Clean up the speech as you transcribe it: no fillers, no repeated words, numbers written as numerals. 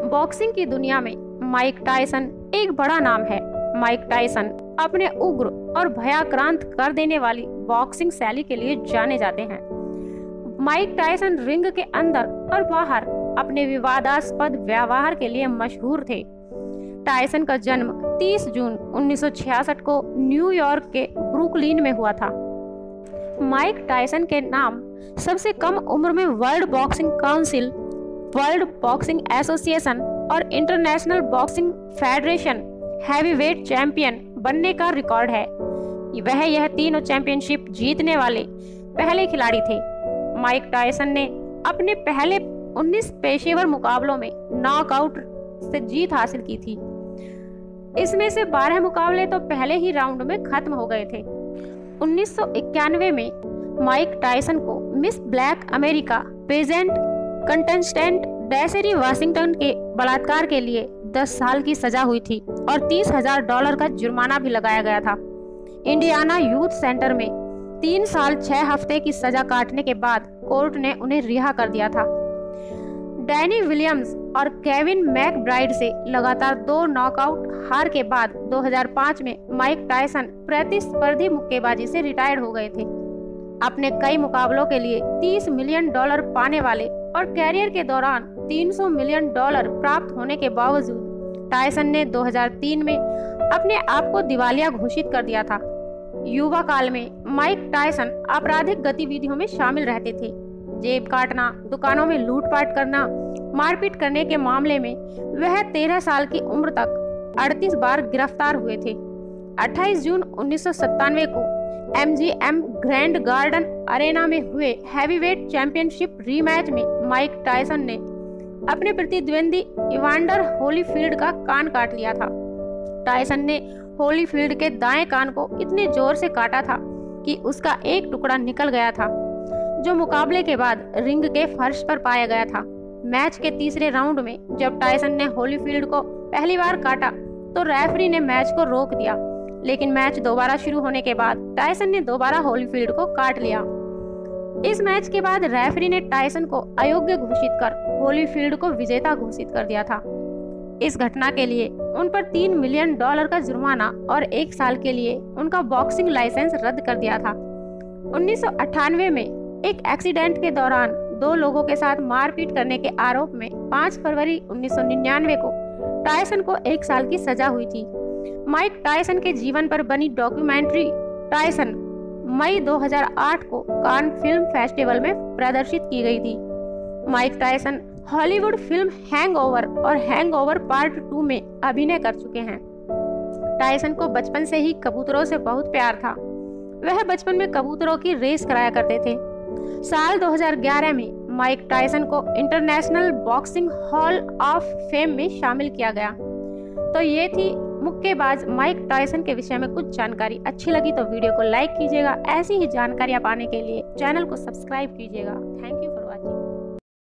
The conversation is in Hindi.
बॉक्सिंग की दुनिया में माइक टायसन एक बड़ा नाम है। माइक टायसन अपने उग्र और भयाक्रांत कर देने वाली बॉक्सिंग शैली के लिए जाने जाते हैं। माइक टायसन रिंग के अंदर और बाहर अपने विवादास्पद व्यवहार के लिए मशहूर थे। टायसन का जन्म 30 जून 1966 को न्यूयॉर्क के ब्रुकलिन में हुआ था। माइक टायसन के नाम सबसे कम उम्र में world boxing council, world boxing association और international boxing federation heavyweight champion बनने का रिकॉर्ड है। वह यह तीनों चैंपियनशिप जीतने वाले पहले खिलाड़ी थे। माइक टायसन ने अपने पहले 19 पेशेवर मुकाबलों में नॉकआउट से जीत हासिल की थी। इसमें से 12 मुकाबले तो पहले ही राउंड में खत्म हो गए थे। 1991 में माइक टायसन को Miss Black America pageant contestant Desiree Washington के बलात्कार के लिए 10 साल की सजा हुई थी और $30,000 का जुर्माना भी लगाया गया था। इंडियाना यूथ सेंटर में 3 साल 6 हफ्ते की सजा काटने के बाद कोर्ट ने उन्हें रिहा कर दिया था। डैनी विलियम्स और केविन मैकब्राइड से लगातार 2 नॉकआउट हार के बाद 2005 में माइक टायसन प्रतिस्पर्धी मुक्केबाजी से रिटायर्ड हो गए थे। अपने कई मुकाबलों के लिए $30 मिलियन पाने वाले और कैरियर के दौरान $300 मिलियन प्राप्त होने के बावजूद टायसन ने 2003 में अपने आप को दिवालिया घोषित कर दिया था। युवा काल में माइक टायसन आपराधिक गतिविधियों में शामिल रहते थे। जेब काटना, दुकानों में लूटपाट करना, मारपीट करने के मामले में वह 13 साल की उम्र तक 38 बार गिरफ्तार हुए थे। 28 जून 1997 को MGM ग्रैंड गार्डन अरेना में हुए हैवीवेट चैंपियनशिप रीमैच में माइक टायसन ने अपने प्रतिद्वंदी इवांडर होलीफील्ड का कान काट लिया था। टायसन ने होलीफील्ड के दाएं कान को इतने जोर से काटा था कि उसका एक टुकड़ा निकल गया था, जो मुकाबले के बाद रिंग के फर्श पर पाया गया था। मैच के तीसरे राउंड में जब टायसन ने होलीफील्ड को पहली बार काटा तो रेफरी ने मैच को रोक दिया, लेकिन मैच दोबारा शुरू होने के बाद टायसन ने दोबारा होलीफील्ड को काट लिया। इस मैच के बाद रेफरी ने टायसन को अयोग्य घोषित कर होलीफील्ड को विजेता घोषित कर दिया था। इस घटना के लिए उन पर $3 मिलियन का जुर्माना और 1 साल के लिए उनका बॉक्सिंग लाइसेंस रद्द कर दिया था। 1998 में एक एक्सीडेंट के दौरान 2 लोगों के साथ मारपीट करने के आरोप में 5 फरवरी 1999 को टायसन को 1 साल की सजा हुई थी। माइक टायसन के जीवन पर बनी डॉक्यूमेंट्री टायसन मई 2008 को कान फिल्म फेस्टिवल में प्रदर्शित की गई थी। Mike Tyson Hollywood film Hangover और हैंगओवर पार्ट 2 में अभिनय कर चुके हैं। टायसन को बचपन से ही कबूतरों से बहुत प्यार था। वह बचपन में कबूतरों की रेस कराया करते थे। साल 2011 में माइक टायसन को international boxing hall of fame में शामिल किया गया। तो ये थी मुक्केबाज माइक टायसन के विषय में कुछ जानकारी। अच्छी लगी तो वीडियो को लाइक कीजिएगा। ऐसी ही जानकारियां पाने के लिए चैनल को सब्सक्राइब कीजिएगा। Thank you.